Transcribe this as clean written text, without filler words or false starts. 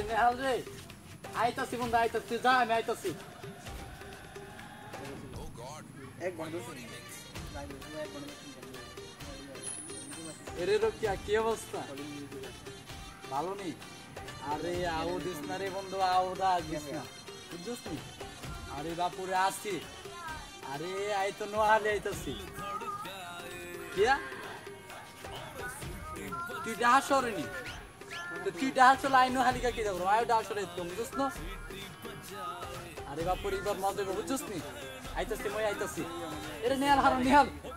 আরে নেহাল রে আইতাছি বন্ধু আইতাছি যা আমি আইতাছি এক বন্ধু এরে রকিয়া কি অবস্থা ভালো নেই আরে আও দিস না রে বন্ধু আও দা দিস না বুঝছিস নি আরে বাপুরে আসছি আরে আই তো নোহালে আইতাছি কিয়া তুই ডাহার শহরে নি তুই ডাহার চলে আই নোহালিকা কি যাবো আয় ডাহার শহরে তো বুঝছিস না আরে বাপুরে এবার মজা বুঝছিস নি আইতাছি মই আইতাছি এরে নেহাল হারো নেহাল